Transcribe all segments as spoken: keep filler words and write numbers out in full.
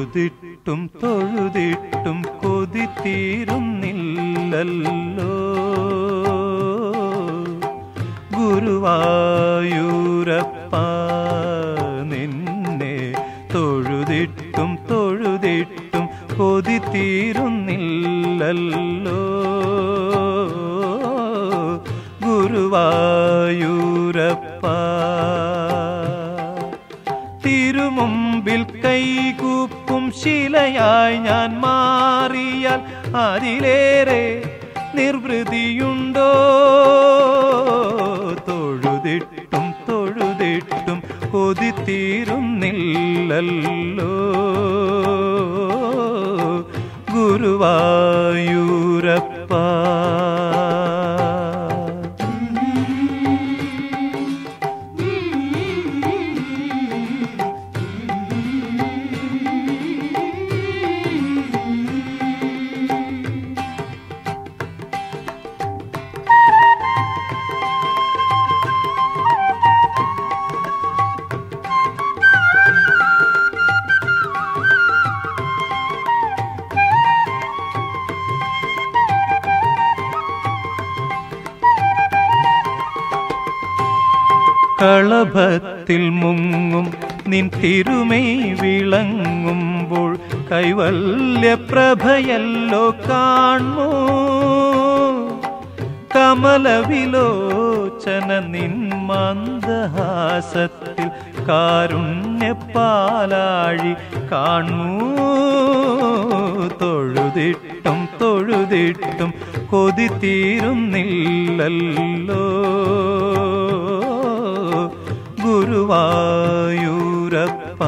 തൊഴുതിട്ടും തൊഴുതിട്ടും കൊതി തീരുന്നില്ലല്ലോ ഗുരുവായൂരപ്പ നിന്നെ തൊഴുതിട്ടും തൊഴുതിട്ടും കൊതി തീരുന്നില്ലല്ലോ ഗുരുവായൂരപ്പ തിരുമുമ്പിൽ കൈകൂപ്പും ശിലയായി ഞാൻ മാറിയാൽ അതിലേറെ നിർവൃതിയുണ്ടോ തൊഴുതിട്ടും തൊഴുതിട്ടും കൊതി തീരുന്നില്ലല്ലോ ഗുരുവായൂരപ്പ കളഭത്തിൽ മുങ്ങും നിൻ തിരുമൈ വിളങ്ങുമ്പോൾ കൈവല്യപ്രഭയല്ലോ കാണൂ കമലവിലോചന നിൻ മന്ദഹാസത്തിൽ കാരുണ്യപ്പാലാഴി കാണൂ തൊഴുതിട്ടും തൊഴുതിട്ടും കൊതി തീരുന്നില്ലല്ലോ ഗുരുവായൂരപ്പ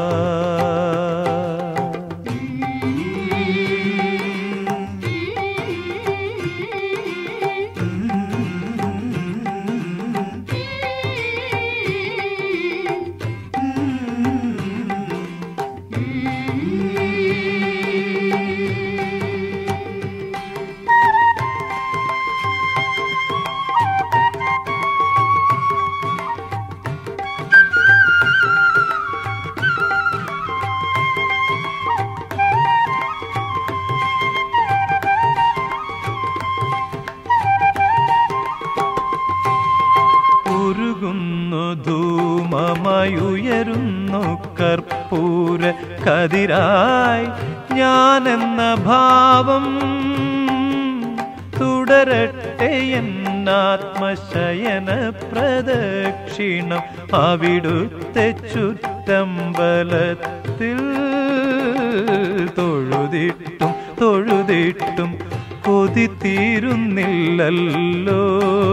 ഉരുകുന്നു ധൂമമായുയരുന്നു കർപ്പൂര കതിരായി ഞാനെന്ന ഭാവം തുടരട്ടെ എന്നാത്മശയന പ്രദക്ഷിണം അവിടുത്തെ ചുറ്റമ്പലത്തിൽ തൊഴുതിട്ടും തൊഴുതിട്ടും കൊതി തീരുന്നില്ലല്ലോ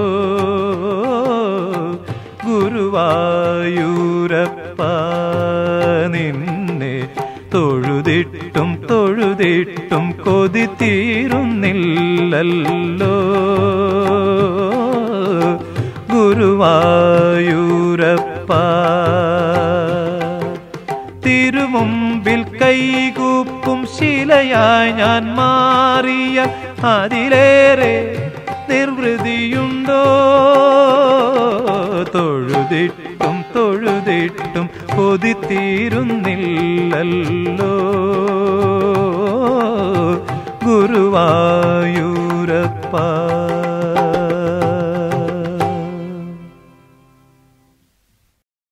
ഗുരുവായൂരപ്പ നിന്നെ തൊഴുതിട്ടും തൊഴുതിട്ടും കൊതി തീരുന്നില്ലല്ലോ ഗുരുവായൂരപ്പ തിരുമുമ്പിൽ കൈകൂപ്പും ശിലയായി ഞാൻ മാറിയ അതിലേറെ നിർവൃതിയുണ്ടോ തൊഴുതിട്ടും തൊഴുതിട്ടും കൊതി തീരുന്നില്ലല്ലോ ഗുരുവായൂരപ്പ